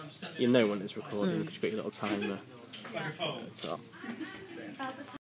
you know when it's recording because you've got your little timer at the top.